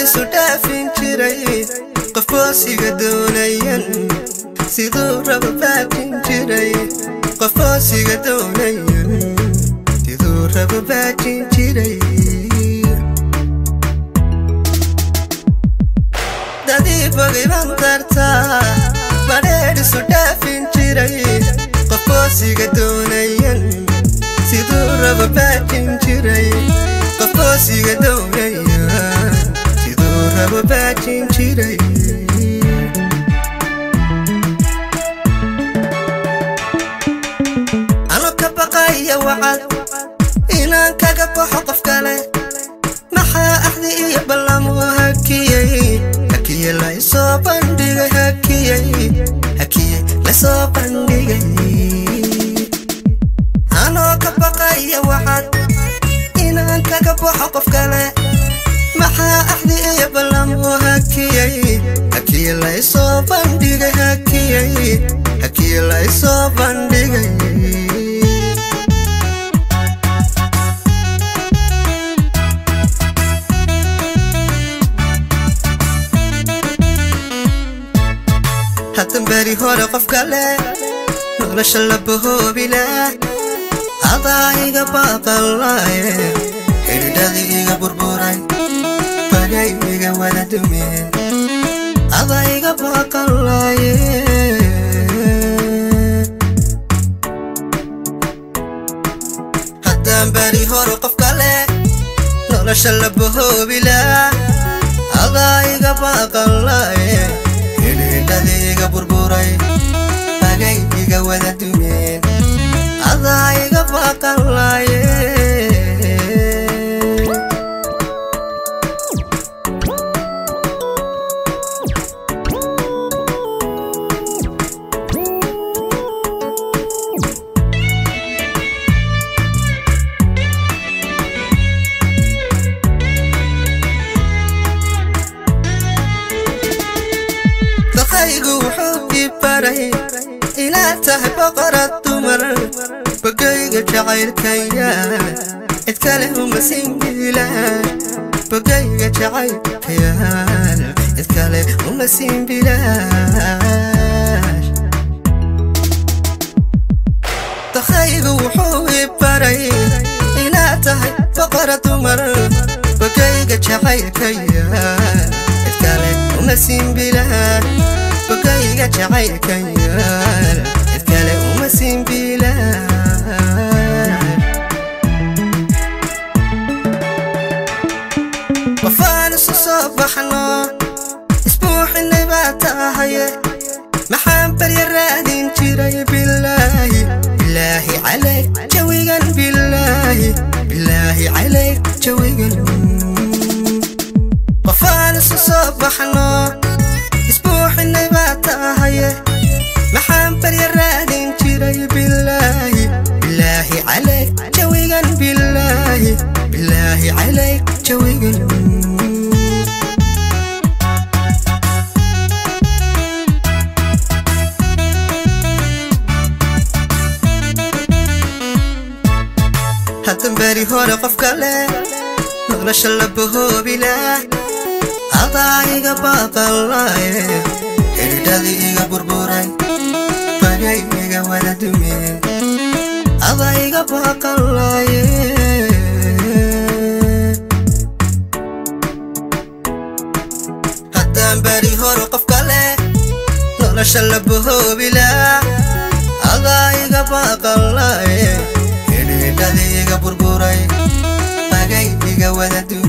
badheedhi sudhaafin jiray qofoosiga doonayan siduu rabo baajin jiray qofoosiga doonayan siduu rabo baajin jiray dadii bogay baan dartaa badheedhi sudhaafin jiray qofoosiga doonayan siduu rabo baajin jiray qofoosiga doonayan siduu rabo baajin jiray ano ka baqaya wacad inaan kaga baxo qof kale maxaa axdi iyo ballamo hakiyey la isoo bandhigay hakiyey la soo bandhigay ano ka baqaya wacad inaan kaga baxo qof kale maxaa axdi iyo ballamo hakiyey la isoo bandhigay hakiyey la isoo bandhigay hatan bari hore qof kale nolosha la bahoobila adaa iga baaqalaye xidhidhadii iga burburay bagay iga wada dumeen adaa iga baaqalaye hatan bari hore qof kale nolosha la bahoobila adaa iga baaqalaye xidhidhadii burburay bagay iga wada dumeen adaa iga baaqalaye إلا تحب قرأت مرة بقيقة شعير كيان اتكلم مسين بلاش بقيقة شعير كيان اتكلم مسين بلاش تخيل وحوي بري إلا تحب قرأت مرة بقيقة شعير كيان اتكلم مسين بلاش بقيقة شعير كيان اتكلم ومسين بلاش وفانس صبحنا اسبوع النباتاهي محبر يرادين جيري بالله عليك جويغن بالله عليك جويغن وفانس صبحنا اسبوع النباتاهي محبر يرادين جيري بالله عليك جويغن بالله عليك جويغن hatan bari hore qof kale nolosha la bahoobila adaa iga baaqalaye xidhidhadii iga burburay bagay iga wada dumeen adaa iga baaqalaye hatan bari hore qof kale nolosha la bahoobila adaa iga baaqalaye xidhidhadii iga burburay bagay iga wada dumeen